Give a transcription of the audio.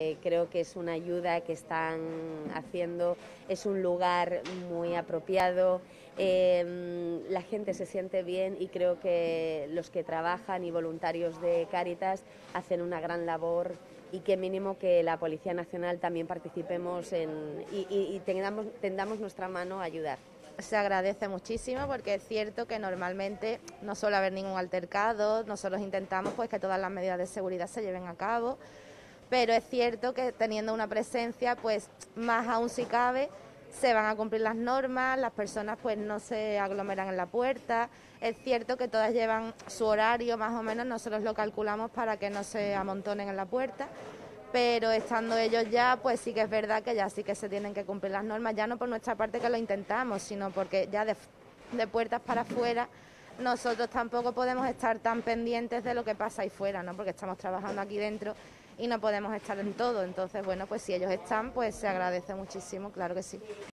Creo que es una ayuda que están haciendo, es un lugar muy apropiado, la gente se siente bien y creo que los que trabajan y voluntarios de Cáritas hacen una gran labor y qué mínimo que la Policía Nacional también participemos y tendamos nuestra mano a ayudar. Se agradece muchísimo porque es cierto que normalmente no suele haber ningún altercado, nosotros intentamos pues que todas las medidas de seguridad se lleven a cabo, pero es cierto que teniendo una presencia, pues más aún si cabe, se van a cumplir las normas, las personas pues no se aglomeran en la puerta, es cierto que todas llevan su horario más o menos, nosotros lo calculamos para que no se amontonen en la puerta, pero estando ellos ya, pues sí que es verdad que ya sí que se tienen que cumplir las normas, ya no por nuestra parte que lo intentamos, sino porque ya de puertas para afuera nosotros tampoco podemos estar tan pendientes de lo que pasa ahí fuera, ¿no? Porque estamos trabajando aquí dentro y no podemos estar en todo. Entonces, bueno, pues si ellos están, pues se agradece muchísimo, claro que sí.